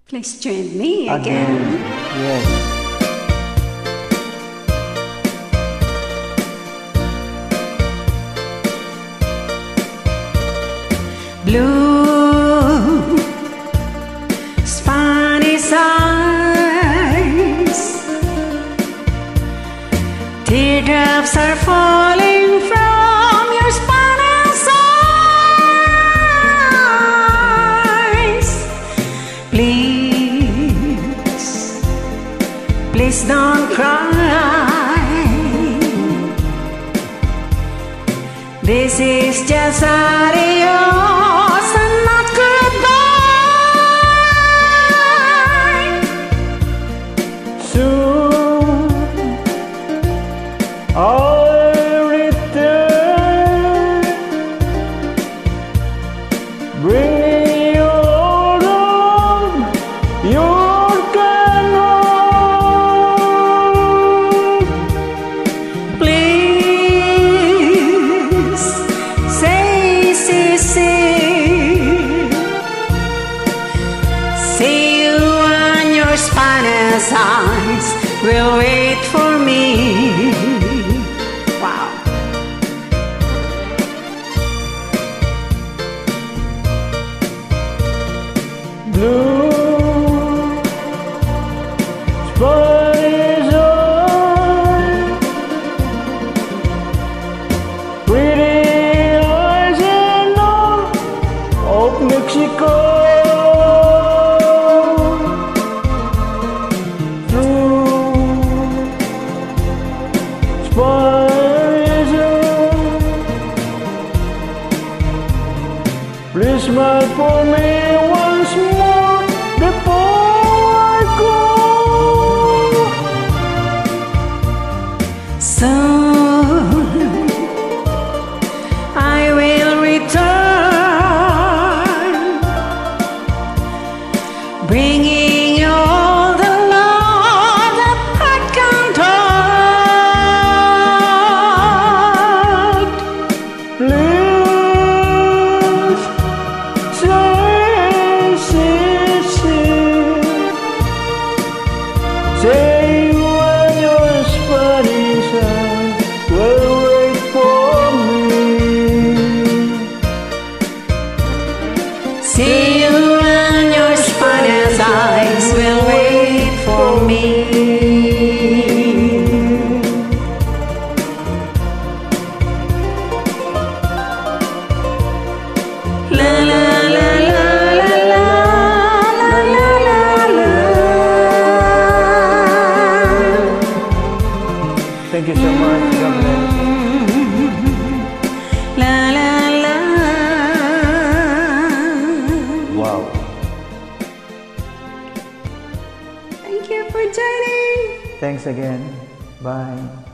Please join me again. Yes. Blue Spanish eyes, teardrops are falling from your Spanish eyes. Please don't cry. This is just adios and not goodbye. Soon I'll return, bringing you home your canoe. Please say, see you and your Spanish eyes will wait for me. Wow. Blue Spanish eyes, pretty eyes in north of Mexico. Through Spanish eyes, please smile for me once more before I go. Soon I will return, bringing you all the love that heart can hold. Please say you and your Spanish eyes will wait for me. See you and your Spanish eyes will wait for me. La la la la la la la la la. Thank you so much. God bless. La la la. Wow. Thank you for joining. Thanks again. Bye.